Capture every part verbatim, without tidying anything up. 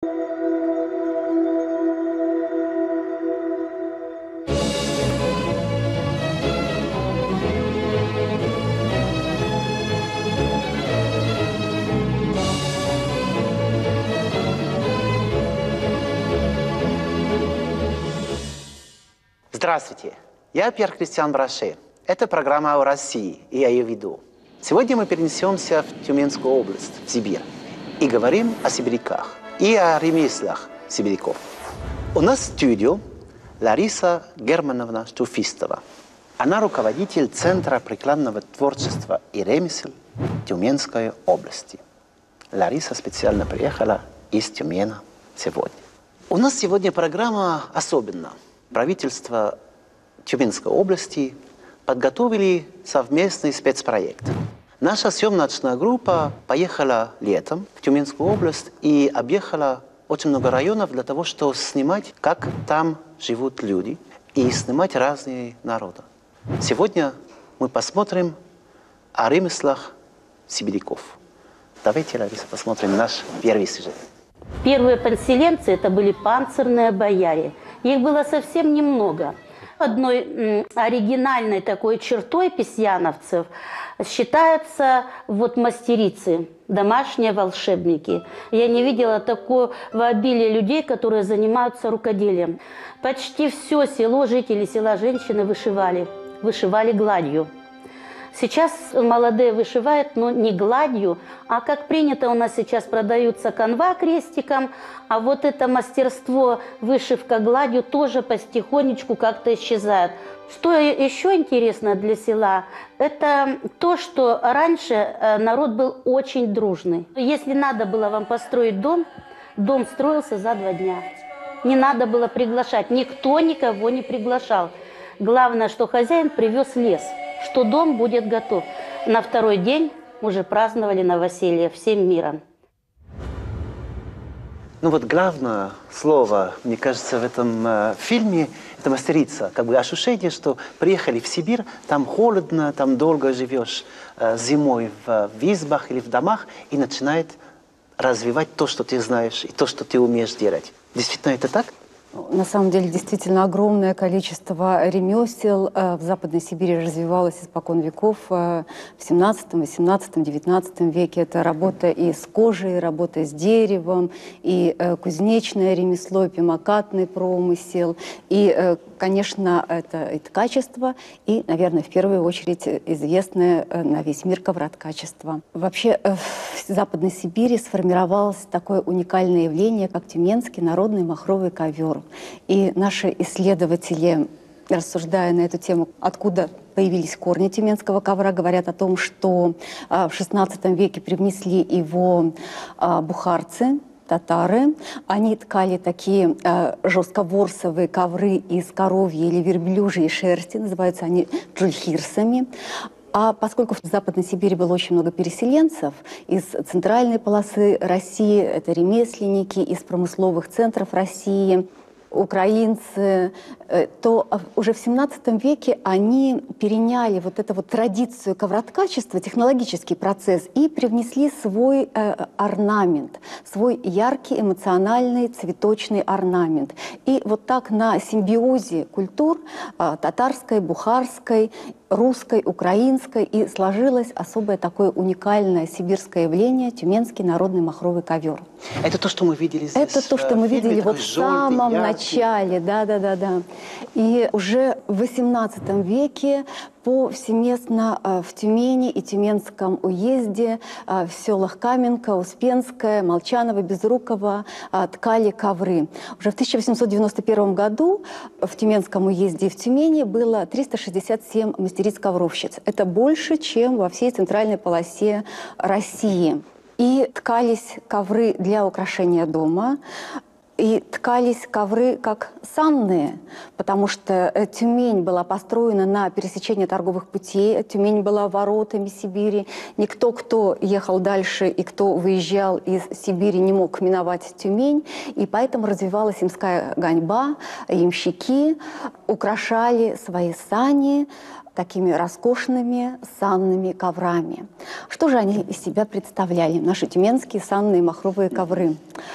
Здравствуйте, я Пьер Кристиан Браше. Это программа о России, и я ее веду. Сегодня мы перенесемся в Тюменскую область, в Сибирь, и говорим о сибиряках и о ремеслах сибиряков. У нас в студии Лариса Германовна Штуфистова. Она руководитель Центра прикладного творчества и ремесел Тюменской области. Лариса специально приехала из Тюмена сегодня. У нас сегодня программа особенная. Правительство Тюменской области подготовили совместный спецпроект. Наша съемочная группа поехала летом в Тюменскую область и объехала очень много районов для того, чтобы снимать, как там живут люди, и снимать разные народы. Сегодня мы посмотрим о ремеслах сибиряков. Давайте, Лариса, посмотрим наш первый сюжет. Первые поселенцы – это были панцирные бояре. Их было совсем немного. Одной м, оригинальной такой чертой песьяновцев считаются вот мастерицы, домашние волшебники. Я не видела такого обилия людей, которые занимаются рукоделием. Почти все село, жители села, женщины вышивали, вышивали гладью. Сейчас молодые вышивают, но не гладью, а как принято у нас сейчас продаются канва крестиком, а вот это мастерство вышивка гладью тоже потихонечку как-то исчезает. Что еще интересно для села, это то, что раньше народ был очень дружный. Если надо было вам построить дом, дом строился за два дня. Не надо было приглашать, никто никого не приглашал. Главное, что хозяин привез лес, что дом будет готов. На второй день уже праздновали новоселье всем миром. Ну вот главное слово, мне кажется, в этом э, фильме – это мастерица. Как бы ощущение, что приехали в Сибирь, там холодно, там долго живешь э, зимой в, в избах или в домах, и начинает развивать то, что ты знаешь, и то, что ты умеешь делать. Действительно, это так? На самом деле, действительно, огромное количество ремесел в Западной Сибири развивалось испокон веков. В семнадцатом, восемнадцатом, девятнадцатом веке это работа и с кожей, работа с деревом, и кузнечное ремесло, и пимокатный промысел, и, конечно, это и ткачество, и, наверное, в первую очередь известное на весь мир ковроткачество. Вообще, в Западной Сибири сформировалось такое уникальное явление, как тюменский народный махровый ковер. И наши исследователи, рассуждая на эту тему, откуда появились корни тюменского ковра, говорят о том, что а, в шестнадцатом веке привнесли его а, бухарцы, татары. Они ткали такие а, жестковорсовые ковры из коровьей или верблюжьей шерсти, называются они джульхирсами. А поскольку в Западной Сибири было очень много переселенцев из центральной полосы России, это ремесленники из промысловых центров России, украинцы, то уже в семнадцатом веке они переняли вот эту вот традицию ковроткачества, технологический процесс, и привнесли свой э, орнамент, свой яркий, эмоциональный, цветочный орнамент. И вот так на симбиозе культур э, татарской, бухарской, русской, украинской, и сложилось особое такое уникальное сибирское явление — тюменский народный махровый ковер. Это то, что мы видели здесь. Это то, что мы видели вот в самом начале, да-да-да-да. И уже в восемнадцатом веке повсеместно э, в Тюмени и Тюменском уезде, э, в селах Каменка, Успенское, Молчаново, Безруково э, ткали ковры. Уже в тысяча восемьсот девяносто первом году в Тюменском уезде и в Тюмени было триста шестьдесят семь мастериц-ковровщиц. Это больше, чем во всей центральной полосе России. И ткались ковры для украшения дома, и ткались ковры как санные, потому что Тюмень была построена на пересечении торговых путей, Тюмень была воротами Сибири. Никто, кто ехал дальше и кто выезжал из Сибири, не мог миновать Тюмень, и поэтому развивалась имская гоньба, ямщики украшали свои сани такими роскошными санными коврами. Что же они из себя представляли, наши тюменские санные махровые ковры?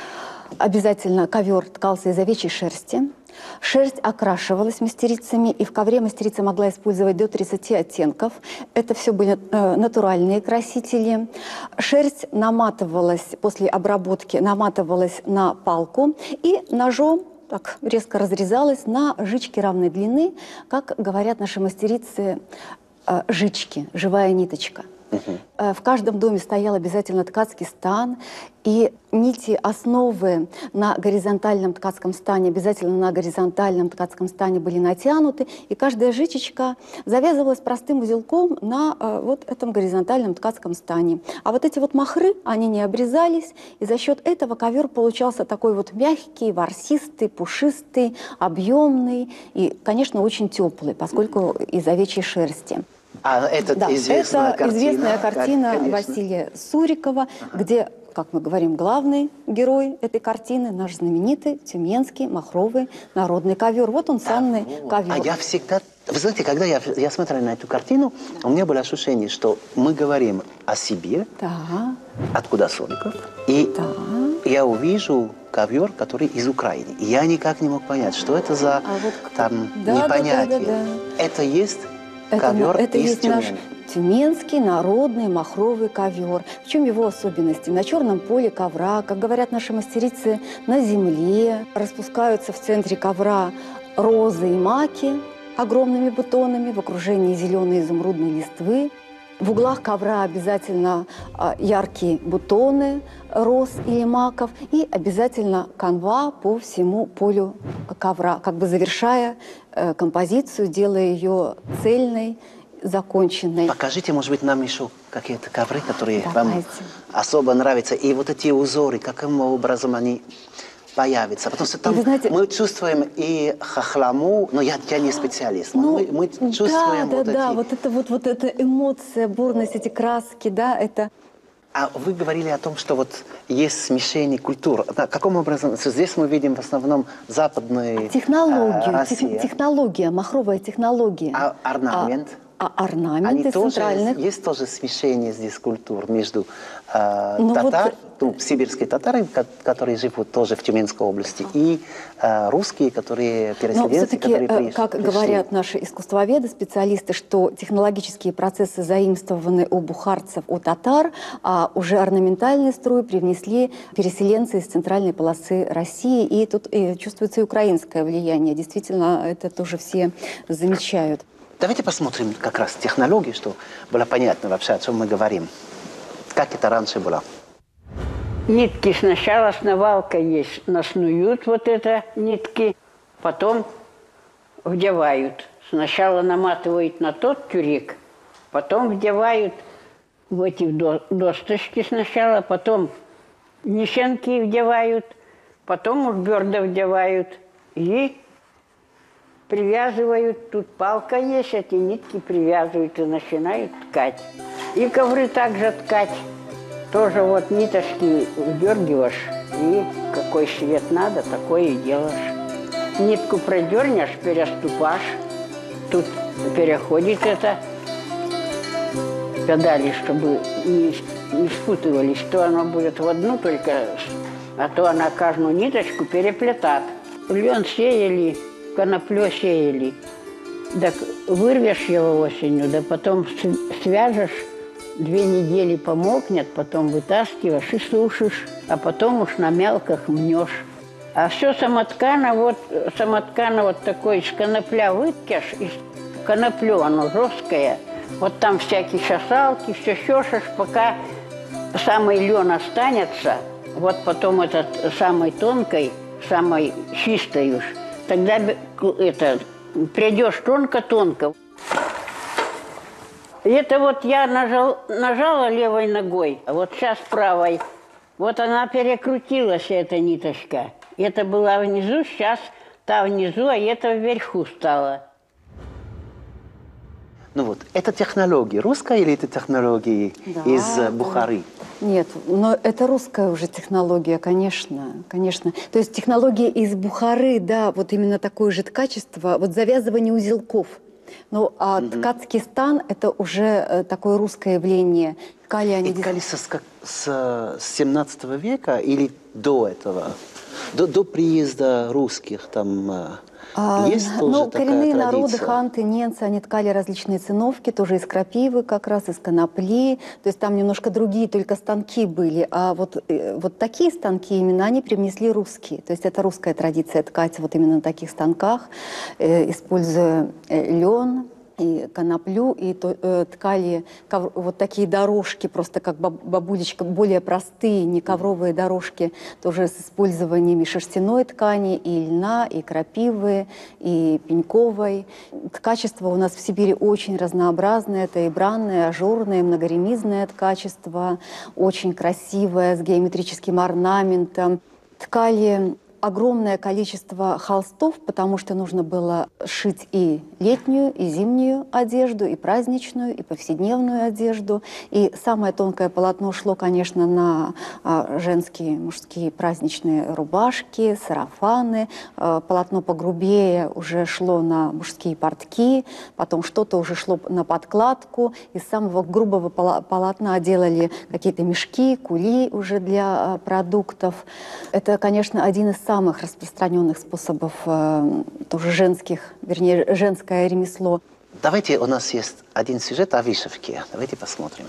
Обязательно ковер ткался из овечьей шерсти. Шерсть окрашивалась мастерицами, и в ковре мастерица могла использовать до тридцати оттенков. Это все были э, натуральные красители. Шерсть наматывалась после обработки, наматывалась на палку и ножом так резко разрезалась на жички равной длины, как говорят наши мастерицы, э, жички, живая ниточка. Uh-huh. В каждом доме стоял обязательно ткацкий стан, и нити основы на горизонтальном ткацком стане, обязательно на горизонтальном ткацком стане были натянуты, и каждая жичечка завязывалась простым узелком на э, вот этом горизонтальном ткацком стане. А вот эти вот махры, они не обрезались, и за счет этого ковер получался такой вот мягкий, ворсистый, пушистый, объемный и, конечно, очень теплый, поскольку из овечьей шерсти. А это да, известная это картина, известная картина конечно. Василия Сурикова, ага. где, как мы говорим, главный герой этой картины, наш знаменитый тюменский махровый народный ковер. Вот он, санный а, вот. ковер. А я всегда... Вы знаете, когда я, я смотрел на эту картину, у меня было ощущение, что мы говорим о Сибири, да. откуда Суриков, и да. я увижу ковер, который из Украины. И я никак не мог понять, что это за а вот, там да, непонятие. Да, да, да, да. Это есть... Это, ковер это из есть Тюмени. наш тюменский народный махровый ковер. В чем его особенности? На черном поле ковра, как говорят наши мастерицы, на земле. Распускаются в центре ковра розы и маки огромными бутонами в окружении зеленой изумрудной листвы. В углах ковра обязательно а, яркие бутоны роз или маков и обязательно канва по всему полю ковра, как бы завершая э, композицию, делая ее цельной, законченной. Покажите, может быть, нам еще какие-то ковры, которые Давайте. вам особо нравятся. И вот эти узоры, каким образом они появятся. Потому что там знаете, мы чувствуем и хохлому, но я, я не специалист, ну, мы, мы чувствуем да, вот да, эти... да, вот это вот, вот эта эмоция, бурность, эти краски, да, это... А вы говорили о том, что вот есть смешение культур. Каким образом? Здесь мы видим в основном западные... Технологию, а, тех, технология, махровая технология. А орнамент? А, а орнаменты Они тоже, центральных... Есть тоже смешение здесь культур между э, ну, татар, вот... ну, сибирские татары, которые живут тоже в Тюменской области, и э, русские, которые переселенцы, которые пришли. Как говорят наши искусствоведы, специалисты, что технологические процессы заимствованы у бухарцев, у татар, а уже орнаментальный строй привнесли переселенцы из центральной полосы России. И тут и чувствуется и украинское влияние. Действительно, это тоже все замечают. Давайте посмотрим как раз технологии, что было понятно вообще, о чем мы говорим. Как это раньше было? Нитки сначала сновалка есть, наснуют вот это нитки, потом вдевают. Сначала наматывают на тот тюрик, потом вдевают в эти досточки сначала, потом нищенки вдевают, потом уж берда вдевают и привязывают. Тут палка есть, эти нитки привязывают и начинают ткать. И ковры также ткать. Тоже вот ниточки вдергиваешь, и какой цвет надо, такой и делаешь. Нитку продернешь, переступаешь. Тут переходит это педали, чтобы не, не спутывались. То оно будет в одну только, а то она каждую ниточку переплетает. Лен сеяли, коноплю сеяли. Так вырвешь его осенью, да потом свяжешь, две недели помокнет, потом вытаскиваешь и сушишь, а потом уж на мелках мнешь. А все самоткано, вот самоткано вот такой из конопля выткешь, из коноплю оно жесткое, вот там всякие шасалки, все щешешь, пока самый лен останется, вот потом этот самой тонкой, самой чистой уж, тогда это придешь тонко-тонко. Это вот я нажал, нажала левой ногой, а вот сейчас правой. Вот она перекрутилась, эта ниточка. Это была внизу, сейчас та внизу, а это вверху стала. Ну вот, это технология русская или это технологии да, из Бухары? Нет, но это русская уже технология, конечно, конечно. То есть технология из Бухары, да, вот именно такое же качество, вот завязывание узелков. Ну, а mm-hmm. ткацкий стан – это уже э, такое русское явление. Ткали они... И ткали с, с семнадцатого века или до этого? До, до приезда русских там а, есть а, тоже ну, такая коренные традиция? народы, ханты, ненцы, они ткали различные циновки, тоже из крапивы как раз, из конопли. То есть там немножко другие только станки были. А вот, вот такие станки именно они привнесли русские. То есть это русская традиция ткать вот именно на таких станках, э, используя лен и коноплю, и то, э, ткали ковр, вот такие дорожки, просто как бабулечка, более простые, не ковровые дорожки, тоже с использованием шерстяной ткани, и льна, и крапивы, и пеньковой. Ткачество у нас в Сибири очень разнообразное, это и бранное, ажурное, многоремизное ткачество, очень красивое, с геометрическим орнаментом. Ткали огромное количество холстов, потому что нужно было шить и летнюю, и зимнюю одежду, и праздничную, и повседневную одежду. И самое тонкое полотно шло, конечно, на а, женские, мужские праздничные рубашки, сарафаны. А, полотно погрубее уже шло на мужские портки, потом что-то уже шло на подкладку. Из самого грубого полотна делали какие-то мешки, кули уже для а, продуктов. Это, конечно, один из самых самых распространенных способов э, тоже женских, вернее, женское ремесло. Давайте, у нас есть один сюжет о вышивке. Давайте посмотрим.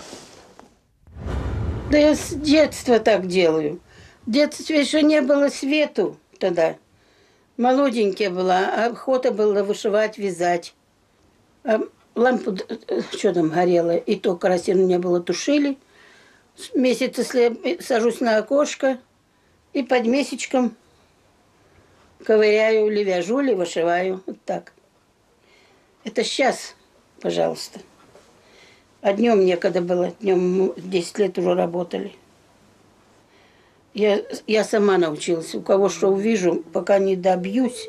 Да я с детства так делаю. В детстве еще не было свету тогда. Молоденькая была, а охота была вышивать, вязать. А лампу, что там горело, и то керосину не было, тушили. Месяц, если сажусь на окошко, и под месячком ковыряю, или вяжу, или вышиваю. Вот так. Это сейчас, пожалуйста. А днем некогда было. Днем десять лет уже работали. Я, я сама научилась. У кого что увижу, пока не добьюсь.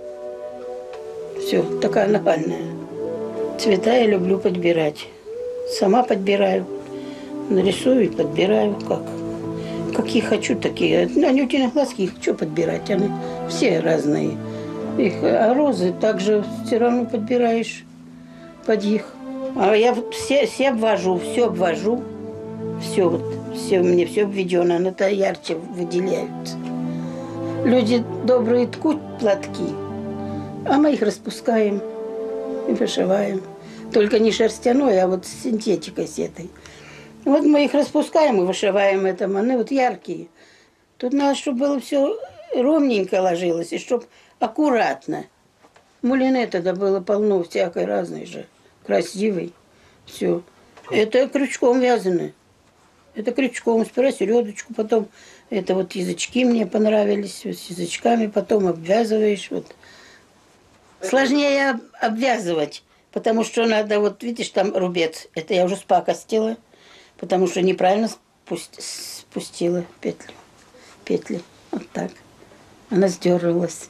Все, такая нахальная. Цвета я люблю подбирать. Сама подбираю. Нарисую и подбираю, как. Какие хочу, такие. Анютины глазки, их что подбирать? Они все разные. Их, а розы также все равно подбираешь под их. А я все, все обвожу, все обвожу. Все, вот, все, мне все обведено, оно-то ярче выделяются. Люди добрые ткут платки, а мы их распускаем и вышиваем. Только не шерстяной, а вот с синтетикой с этой. Вот мы их распускаем и вышиваем это, они вот яркие. Тут надо, чтобы было все ровненько ложилось, и чтобы аккуратно. Мулине тогда было полно всякой разной же, красивой. Все. Это крючком вязано. Это крючком, сперва середочку, потом это вот язычки мне понравились, с язычками потом обвязываешь. Вот. Сложнее обвязывать, потому что надо, вот видишь, там рубец, это я уже спакостила. Потому что неправильно спустила петлю. Петли. Вот так. Она сдерлась.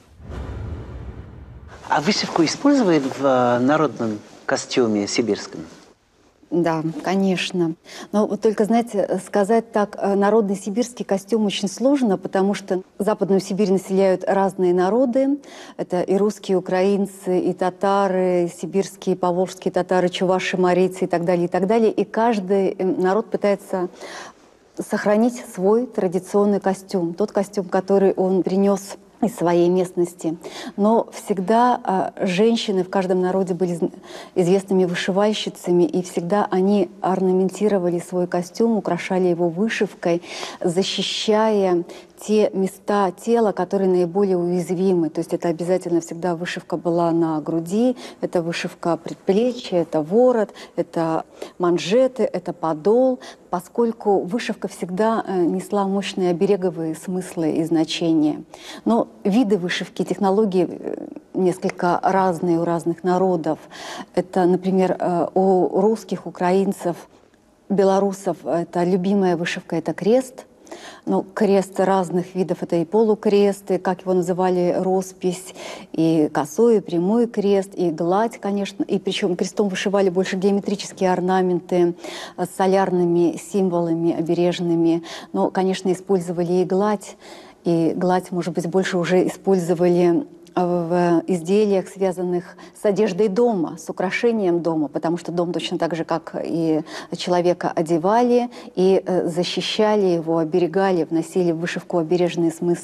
А вышивку используют в народном костюме сибирском? Да, конечно. Но вот только, знаете, сказать так, народный сибирский костюм очень сложно, потому что Западную Сибирь населяют разные народы. Это и русские, и украинцы, и татары, и сибирские, поволжские татары, чуваши, марийцы и так далее, и так далее. И каждый народ пытается сохранить свой традиционный костюм. Тот костюм, который он принес из своей местности. Но всегда а, женщины в каждом народе были известными вышивальщицами, и всегда они орнаментировали свой костюм, украшали его вышивкой, защищая те места тела, которые наиболее уязвимы. То есть это обязательно всегда вышивка была на груди, это вышивка предплечья, это ворот, это манжеты, это подол, поскольку вышивка всегда несла мощные обереговые смыслы и значения. Но виды вышивки, технологии несколько разные у разных народов. Это, например, у русских, украинцев, белорусов это любимая вышивка – это крест. Ну, крест разных видов, это и полукрест, и, как его называли, роспись, и косой, и прямой крест, и гладь, конечно. И причем крестом вышивали больше геометрические орнаменты с солярными символами обережными. Но, конечно, использовали и гладь, и гладь, может быть, больше уже использовали в изделиях, связанных с одеждой дома, с украшением дома, потому что дом точно так же, как и человека, одевали и защищали его, оберегали, вносили в вышивку обережные смыслы.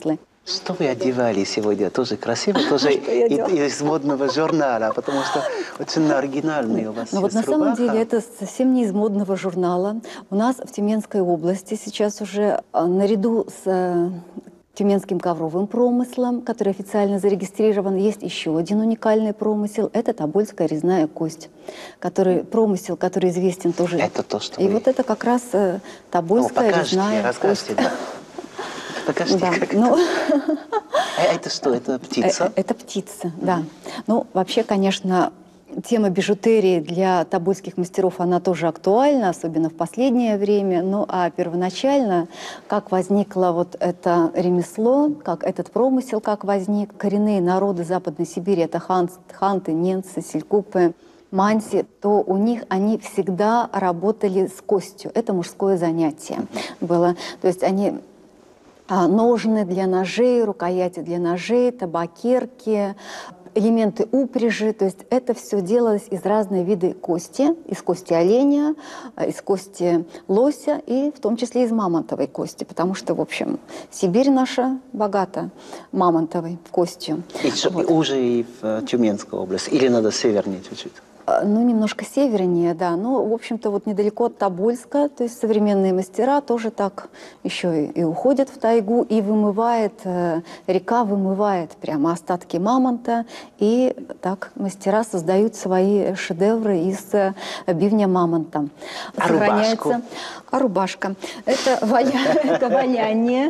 Что вы одевали сегодня? Тоже красиво, тоже из модного журнала, потому что очень оригинальный у вас. Ну вот на самом деле это совсем не из модного журнала. У нас в Тюменской области сейчас уже наряду с тюменским ковровым промыслом, который официально зарегистрирован, есть еще один уникальный промысел. Это тобольская резная кость, который, промысел, который известен тоже. Это то, что И вы... вот это как раз тобольская ну, резная кость. Да. Покажите, да, как ну... это. А это что, это птица? Это птица, да. Ну, вообще, конечно, тема бижутерии для тобольских мастеров, она тоже актуальна, особенно в последнее время. Ну, а первоначально, как возникло вот это ремесло, как этот промысел, как возник, коренные народы Западной Сибири, это хан, ханты, ненцы, селькупы, манси, то у них они всегда работали с костью. Это мужское занятие было. То есть они... ножны для ножей, рукояти для ножей, табакерки, элементы упряжи. То есть это все делалось из разных видов кости, из кости оленя, из кости лося и в том числе из мамонтовой кости, потому что, в общем, Сибирь наша богата мамонтовой костью. И вот. Уже и в Тюменской области? Или надо севернее чуть-чуть? Ну, немножко севернее, да. Но, в общем-то, вот недалеко от Тобольска, то есть современные мастера тоже так еще и, и уходят в тайгу, и вымывает, э, река вымывает прямо остатки мамонта, и так мастера создают свои шедевры из э, бивня мамонта. А рубашку? А рубашка? Это валяние.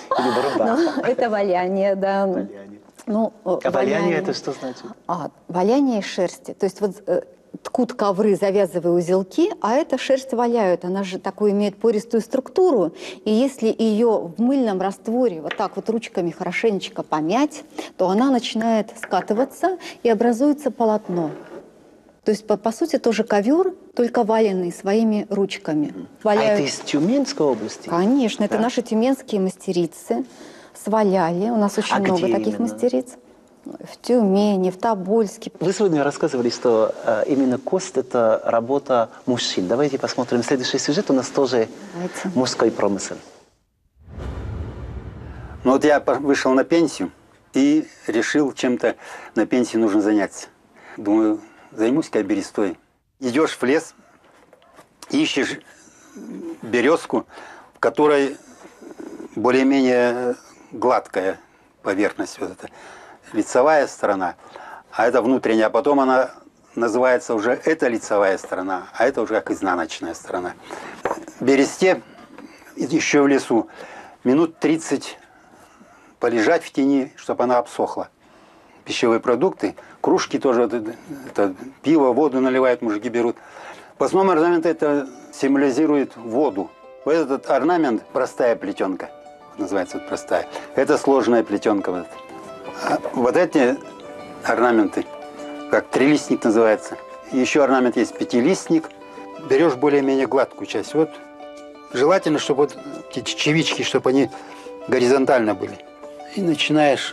Это валяние, да. Ну, а валяние, валяние это что значит? А, валяние из шерсти. То есть вот э, ткут ковры, завязывая узелки, а эта шерсть валяют. Она же такую имеет пористую структуру. И если ее в мыльном растворе вот так вот ручками хорошенечко помять, то она начинает скатываться и образуется полотно. То есть, по, по сути, тоже ковер, только валенный своими ручками. Валяют... А это из Тюменской области? Конечно, да. Это наши тюменские мастерицы. Сваляли. У нас очень а много таких именно? мастериц. В Тюмени, в Тобольске. Вы сегодня рассказывали, что э, именно кость – это работа мужчин. Давайте посмотрим следующий сюжет. У нас тоже Давайте. Мужской промысел. Ну вот я вышел на пенсию и решил чем-то на пенсии нужно заняться. Думаю, займусь-ка берестой. Идешь в лес, ищешь березку, в которой более-менее гладкая поверхность, вот эта лицевая сторона, а это внутренняя, а потом она называется уже это лицевая сторона, а это уже как изнаночная сторона. В бересте, еще в лесу, минут тридцать полежать в тени, чтобы она обсохла. Пищевые продукты, кружки тоже, это, это, пиво, воду наливают, мужики берут. В основном орнамент это символизирует воду. Вот этот орнамент простая плетенка. Называется вот простая. Это сложная плетенка. Вот, а вот эти орнаменты, как трилистник называется. Еще орнамент есть пятилистник. Берешь более-менее гладкую часть. Вот желательно, чтобы вот эти чечевички, чтобы они горизонтально были. И начинаешь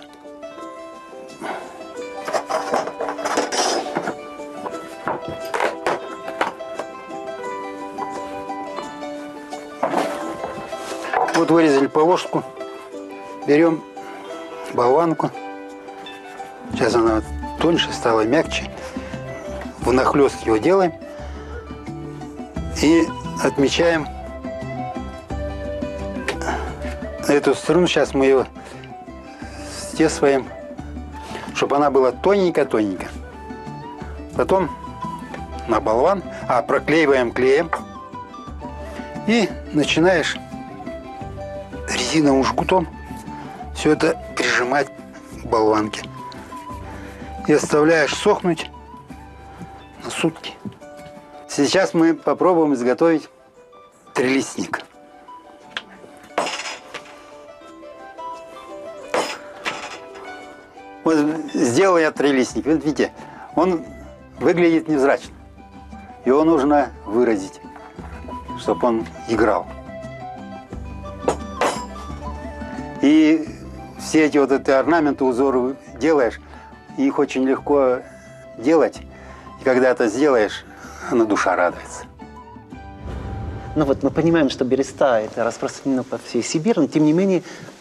вот вырезали полоску, берем болванку, сейчас она тоньше стала, мягче, внахлёст его делаем и отмечаем эту струну, сейчас мы ее стесываем, чтобы она была тоненько-тоненько. Потом на болван, а проклеиваем клеем и начинаешь резиновым жгутом все это прижимать к болванке. И оставляешь сохнуть на сутки. Сейчас мы попробуем изготовить трилистник. Вот сделал я трилистник. Видите, он выглядит невзрачно. Его нужно выразить, чтобы он играл. И все эти вот эти орнаменты, узоры делаешь, их очень легко делать. И когда это сделаешь, на душа радуется. Ну вот мы понимаем, что береста это распространено по всей Сибири, но тем не менее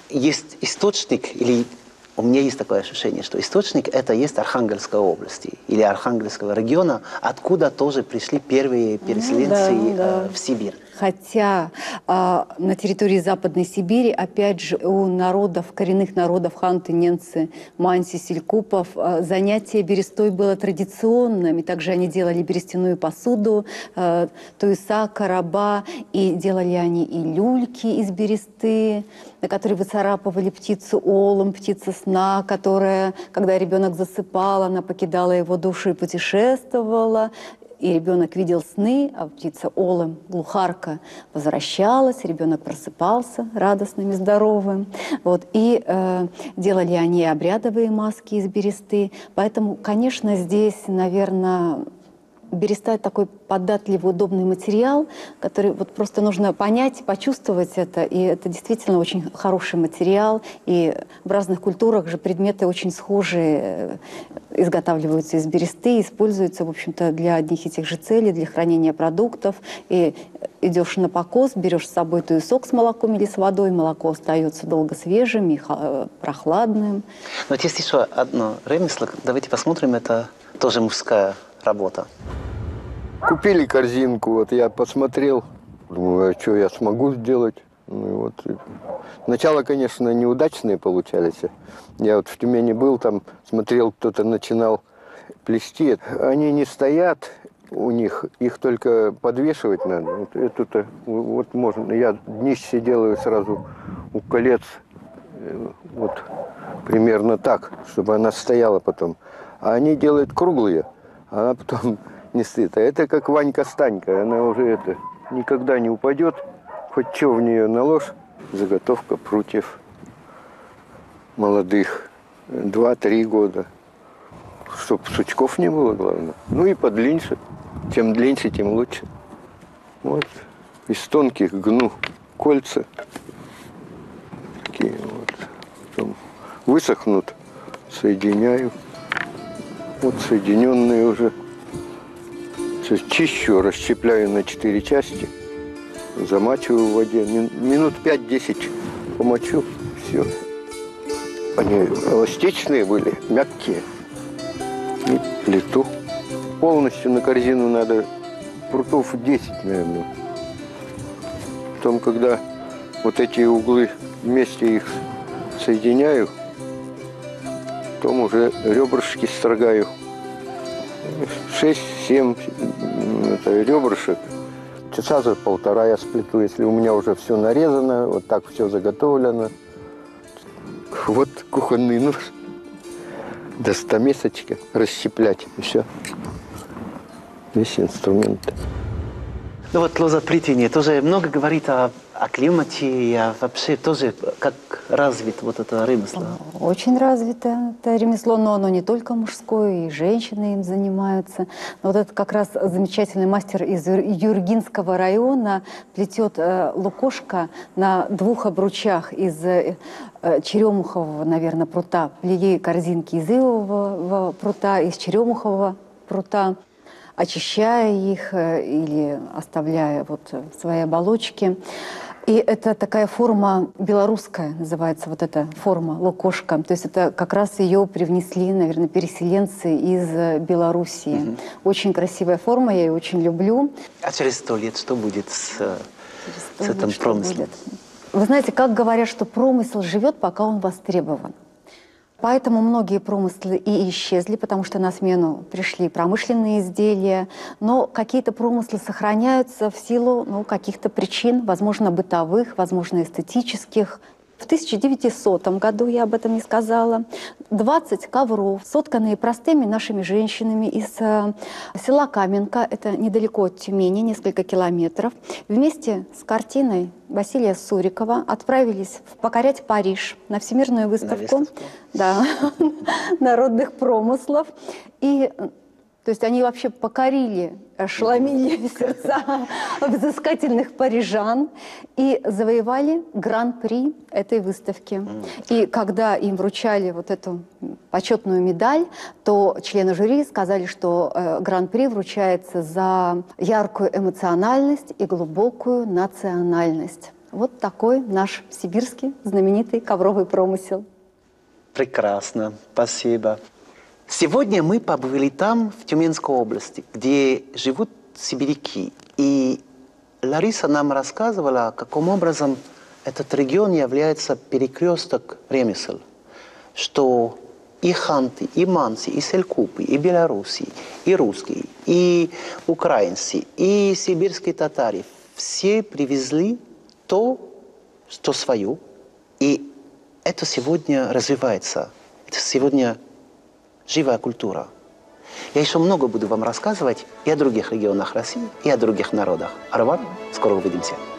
есть источник, или у меня есть такое ощущение, что источник это есть Архангельская область или Архангельского региона, откуда тоже пришли первые переселенцы Ну, да, да. в Сибирь. Хотя а, на территории Западной Сибири, опять же, у народов, коренных народов ханты, ненцы, манси, селькупов, а, занятие берестой было традиционным. И также они делали берестяную посуду, а, туиса, короба. И делали они и люльки из бересты, на которые выцарапывали птицу олом, птица сна, которая, когда ребенок засыпал, она покидала его душу и путешествовала. И ребенок видел сны, а птица олом, глухарка, возвращалась, ребенок просыпался радостным и здоровым. Вот. И э, делали они обрядовые маски из бересты. Поэтому, конечно, здесь, наверное, береста – это такой податливый, удобный материал, который вот просто нужно понять, почувствовать это. И это действительно очень хороший материал. И в разных культурах же предметы очень схожие изготавливаются из бересты, используются, в общем-то, для одних и тех же целей, для хранения продуктов. И идешь на покос, берешь с собой туесок с молоком или с водой, молоко остается долго свежим и прохладным. Но вот есть еще одно ремесло. Давайте посмотрим, это тоже мужская работа. Купили корзинку, вот я посмотрел, думаю, а что я смогу сделать? Ну, и вот. Сначала, конечно, неудачные получались. Я вот в Тюмени был, там смотрел, кто-то начинал плести. Они не стоят у них, их только подвешивать надо. Вот это вот можно. Я днище делаю сразу у колец, вот примерно так, чтобы она стояла потом. А они делают круглые. Она потом не стоит. А это как Ванька-Станька. Она уже это никогда не упадет. Хоть что в нее наложь. Заготовка прутьев молодых. Два-три года. Чтоб сучков не было, главное. Ну и подлиннее. Чем длиннее, тем лучше. Вот. Из тонких гну кольца. Такие вот. Потом высохнут. Соединяю. Вот соединенные уже. Чищу, расщепляю на четыре части. Замачиваю в воде. Минут пять-десять помочу. Все. Они эластичные были, мягкие. И плиту. Полностью на корзину надо прутов десять, наверное. Потом, когда вот эти углы вместе их соединяю, потом уже ребрышки строгаю. шесть-семь ребрышек. Часа за полтора я сплету, если у меня уже все нарезано, вот так все заготовлено. Вот кухонный нож. До стамесочка расщеплять, и все. Весь инструмент. Ну вот Лоза Плетение тоже много говорит о, о климате, и о, вообще тоже как развит вот это ремесло. Очень развито это ремесло, но оно не только мужское, и женщины им занимаются. Но вот это как раз замечательный мастер из Юргинского района плетет э, лукошко на двух обручах из э, черемухового, наверное, прута. Плели корзинки из ивового прута, из черемухового прута, очищая их или оставляя вот в своей оболочке. И это такая форма белорусская, называется вот эта форма лукошка. То есть это как раз ее привнесли, наверное, переселенцы из Белоруссии. Угу. Очень красивая форма, я ее очень люблю. А через сто лет что будет с, с этим промыслом? Вы знаете, как говорят, что промысел живет, пока он востребован. Поэтому многие промыслы и исчезли, потому что на смену пришли промышленные изделия. Но какие-то промыслы сохраняются в силу ну, каких-то причин, возможно, бытовых, возможно, эстетических. В тысяча девятисотом году, я об этом не сказала, двадцать ковров, сотканные простыми нашими женщинами из э, села Каменка, это недалеко от Тюмени, несколько километров, вместе с картиной Василия Сурикова отправились покорять Париж на Всемирную выставку, выставку. Да, народных промыслов. И то есть они вообще покорили, ошеломили сердца взыскательных парижан и завоевали гран-при этой выставки. И когда им вручали вот эту почетную медаль, то члены жюри сказали, что э, гран-при вручается за яркую эмоциональность и глубокую национальность. Вот такой наш сибирский знаменитый ковровый промысел. Прекрасно, спасибо. Сегодня мы побыли там, в Тюменской области, где живут сибиряки. И Лариса нам рассказывала, каким образом этот регион является перекресток ремесел, что и ханты, и манси, и селькупы, и белорусы, и русские, и украинцы, и сибирские татары все привезли то, что свое, и это сегодня развивается. Это сегодня живая культура. Я еще много буду вам рассказывать и о других регионах России, и о других народах. Арван, скоро увидимся.